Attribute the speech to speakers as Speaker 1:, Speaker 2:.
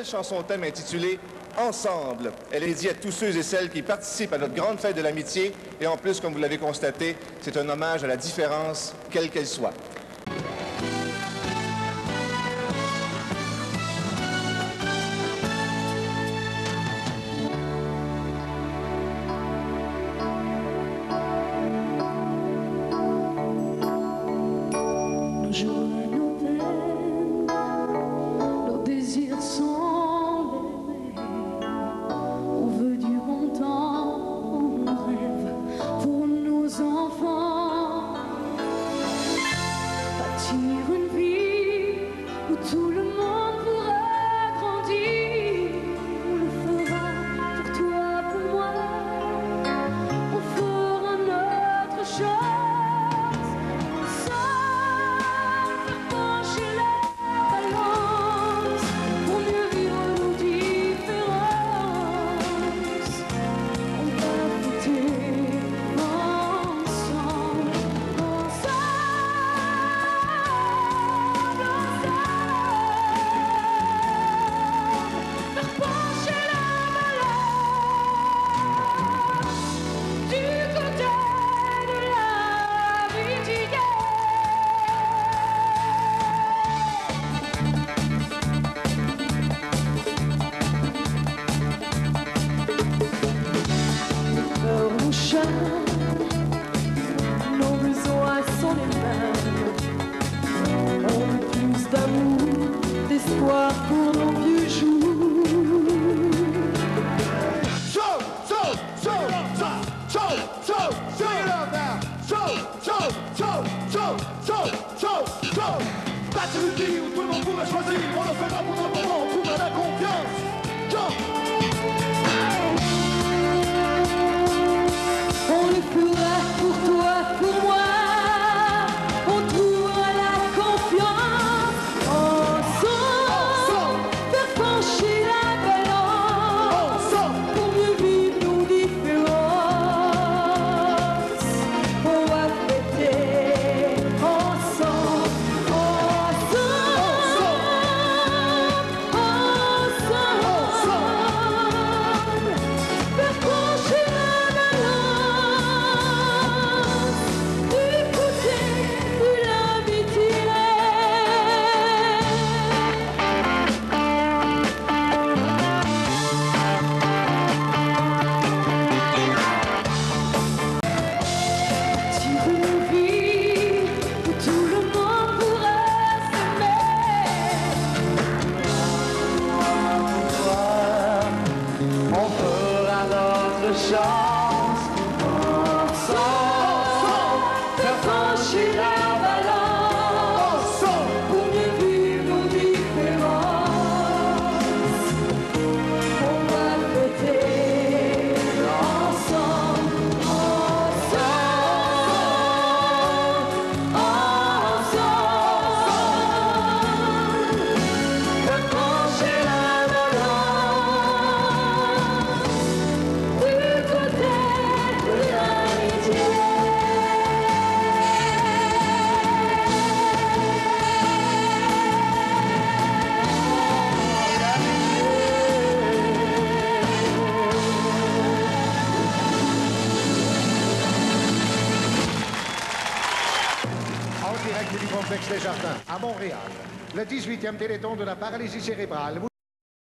Speaker 1: chanson thème intitulée « Ensemble ». Elle est dédiée à tous ceux et celles qui participent à notre grande fête de l'amitié. Et en plus, comme vous l'avez constaté, c'est un hommage à la différence, quelle qu'elle soit.
Speaker 2: Nos joies, nos peines, nos désirs sont les mêmes. On veut du bon temps, on rêve pour nos enfants. Bâtir une vie où tout le monde pourra grandir. On le fera pour toi, pour moi. On fera notre chose. Nos besoins sont les mêmes. On veut plus d'amour, d'espoir pour nos vieux jours.
Speaker 3: Show, show, show, show, show, show, show it up now. Show, show, show, show, show, show, show. Bâtir une vie où tout le monde pourra choisir. On le fera pour notre moment, on trouvera la confiance. Jump.
Speaker 2: On le fera pour toi, pour moi. On trouvera la confiance. Ensemble, faire pencher la balance. Pour mieux vivre nos différences. On va fêter ensemble. Faire pencher la balance. Du côté de l'amitié. Bâtir une vie où tout le monde pourra
Speaker 3: On fera notre chance.
Speaker 2: ensemble, faire pencher la balance. Pour mieux vivre nos différences. On va fêter ensemble, faire pencher la balance. Du côté de l'amitié.
Speaker 4: En direct du complexe des Jardins, à Montréal, le 18e Téléthon de la paralysie cérébrale.